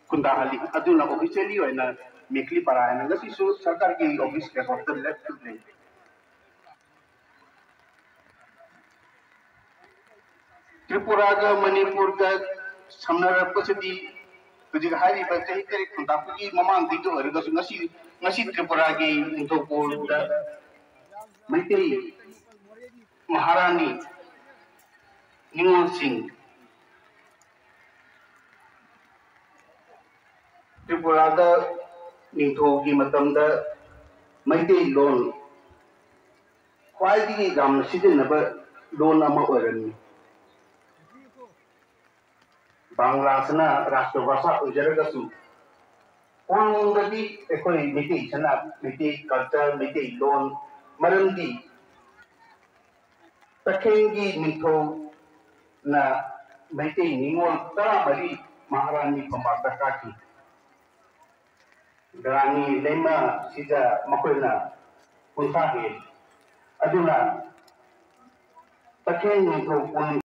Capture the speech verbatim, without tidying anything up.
खुंदा हली अदुना ऑफिशियली होना मेकली पराया ना गसी सु सरकार की ऑफिस के होटल लेफ्ट ले त्रिपुरा का मणिपुर का समनर पसदी तुझे हारी बच्चे ही तेरे खुंदा की ममान दी तो हर गसु गसी गसी त्रिपुरा की इंटोपोल का मिट्टी महारानी निमोल सिंह त्रिपुरा का निथो की मतंग मैते लोन ख्वाइदी गाम सिदिनब लोन अमा ओरनी बांग्लासना राष्ट्रभाषा उजरगसु ओंगदी एकोई मिति सना मिति कल्चर मिति लोन मरंदी तखेंगी निथो ना मैते निमोल तरा मरी महारानी पमातका की रानी लेमा सिजा मकोइना उनसा हे अदुना तखेंग निथो